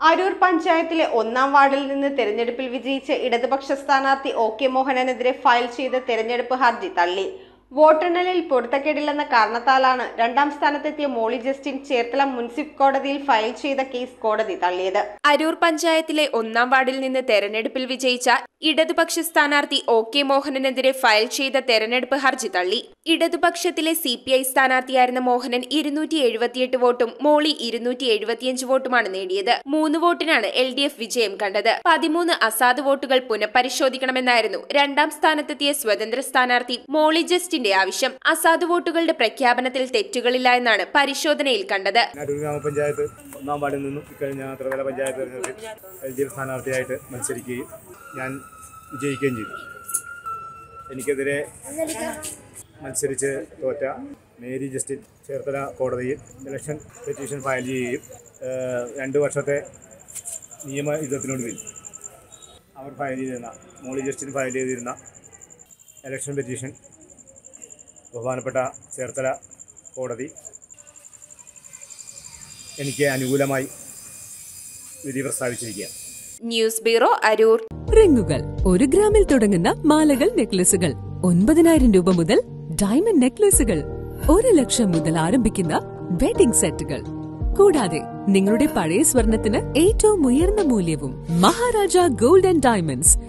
അരൂർ പഞ്ചായത്തിലെ 1-ാം വാർഡിൽ നിന്ന് തെരഞ്ഞെടുപ്പിൽ വിജയിച്ച ഇടതുപക്ഷ സ്ഥാനാർത്ഥി ഒ.കെ. മോഹനനെതിരെ ഫയൽ ചെയ്ത തെരഞ്ഞെടുപ്പ് ഹർജി തള്ളി. വോട്ടെണ്ണലിൽ പൊരുത്തക്കേടില്ലെന്ന കാരണത്താലാണ് 2-ാം സ്ഥാനത്തെത്തിയ മോളി ജസ്റ്റിൻ ചേർത്തല മുനിസിപ്പൽ കോടതിയിൽ ഫയൽ ചെയ്ത കേസ് കോടതി തള്ളിയത്. അരൂർ പഞ്ചായത്തിലെ 1-ാം വാർഡിൽ നിന്ന് തെരഞ്ഞെടുപ്പിൽ വിജയിച്ച ഇടതുപക്ഷ സ്ഥാനാർത്ഥി ഒ.കെ. മോഹനനെതിരെ ഫയൽ ചെയ്ത തെരഞ്ഞെടുപ്പ് ഹർജി തള്ളി. ഇടതുപക്ഷത്തിലെ CPI സ്ഥാനാർത്ഥിയായിരുന്ന മോഹനൻ 278 വോട്ടും മോളി 275 വോട്ടുമാണ് നേടിയത്. 3 വോട്ടിനാണ് LDF വിജയം കണ്ടത്. 13 അസാധു വോട്ടുകൾ പുനഃപരിശോധിക്കണമെന്നായിരുന്നു 2-ാം സ്ഥാനത്തെത്തിയ സ്വതന്ത്ര സ്ഥാനാർത്ഥി മോളി ജസ്റ്റിൻ ആവശ്യം. അസാധു വോട്ടുകളുടെ പ്രഖ്യാപനത്തിൽ തെറ്റുകളില്ല എന്നാണ് പരിശോധനയിൽ കണ്ടത്. അരൂർ ഗ്രാമപഞ്ചായത്ത് 1-ാം വാർഡിൽ നിന്നും ഇക്കഴിഞ്ഞ ത്രിതല പഞ്ചായത്ത് തെരഞ്ഞെടുപ്പിൽ LDF സ്ഥാനാർത്ഥിയായിട്ട് മത്സരിക്കുകയും ഞാൻ വിജയിക്കുകയും ചെയ്തു. എനിക്കെതിരെ മത്സരിച്ച് തോറ്റ മേരി ജസ്റ്റിൻ ചേർത്തല കോടതിയിൽ ഇലക്ഷൻ പെറ്റീഷൻ ഫയൽ ചെയ്യുകയും 2 വർഷത്തെ നിയമയുദ്ധത്തിനൊടുവിൽ അവർ ഫയൽ ചെയ്തിരുന്ന മോളി ജസ്റ്റിൻ ഫയൽ ചെയ്തിരുന്ന ഇലക്ഷൻ പെറ്റീഷൻ ബഹുമാനപ്പെട്ട ചേർത്തല കോടതി എനിക്ക് അനുകൂലമായി വിധി പ്രസ്താവിച്ചിരിക്കുകയാണ്. News bureau, Aroor. റിങ്ങുകൾ 1 ഗ്രാമിൽ തുടങ്ങുന്ന മാലകൾ, നെക്ലസുകൾ 9,000 രൂപ മുതൽ ഡയമണ്ട് നെക്ലസുകൾ 1 ലക്ഷം മുതൽ ആരംഭിക്കുന്ന വെഡിംഗ് സെറ്റുകൾ, കൂടാതെ നിങ്ങളുടെ പഴയ സ്വർണത്തിന് ഏറ്റവും ഉയർന്ന മൂല്യവും. Maharaja gold and diamonds,